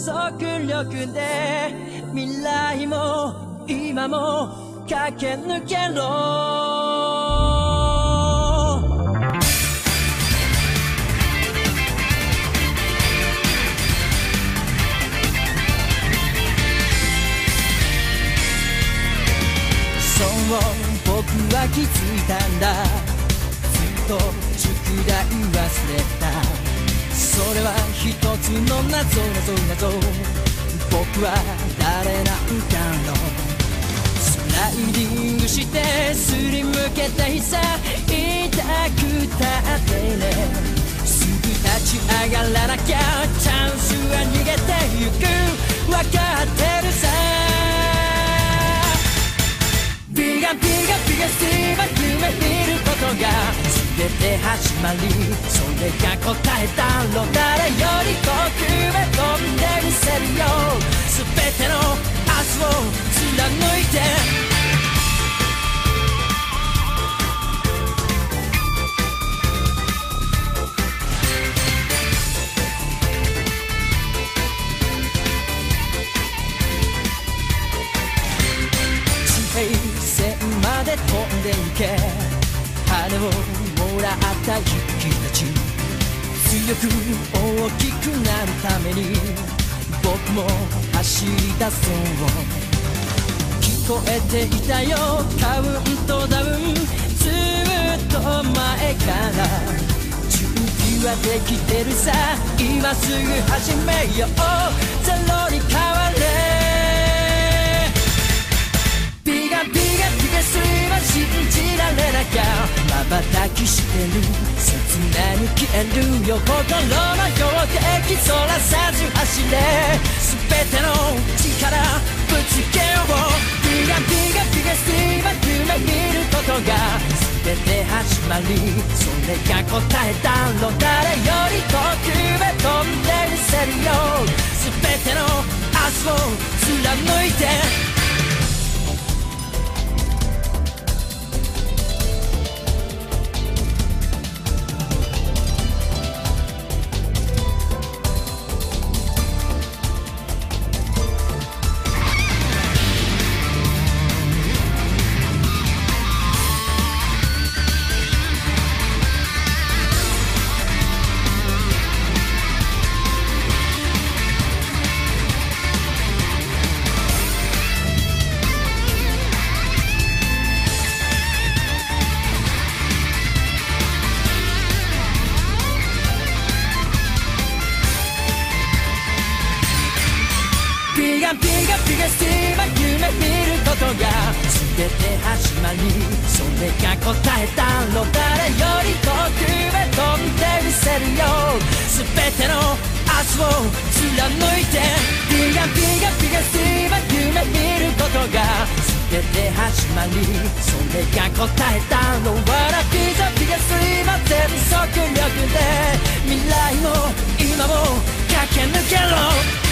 速力で未来も今も駆け抜けろ。そう僕は気づいたんだ。ずっと宿題忘れた。それは一つの謎。僕は誰なんだろう。スライディングしてすりむけた日さ、痛くたってね。すぐ立ち上がらなきゃチャンスは逃げてゆく。わかってるさ。ビガスティーは夢見ることが全て始まり、それが答えだろう。誰より遠くへ飛んでみせるよ。全ての明日を貫いて。線まで飛んで行け。羽をもらった勇気たち、強く大きくなるために僕も走り出そう。聞こえていたよカウントダウン、ずっと前から準備はできてるさ。今すぐ始めよう。ゼロに変われ。スは信じられなきゃ瞬きしてる。切なに消えるよ心の標的、そらさず走れ。全ての力ぶつけよう。ビガスティは夢見ることが全て始まり、それが答えだろう。誰より遠くへ飛んでみせるよ。全ての明日を貫いて。ビガスティは夢見ることが全て始まり、それが答えだろう。誰より遠くへ飛んでみせるよ。全ての明日を貫いて。ビガスティは夢見ることが全て始まり、それが答えだろう。Wadaビガスティは全速力で未来も今も駆け抜けろ。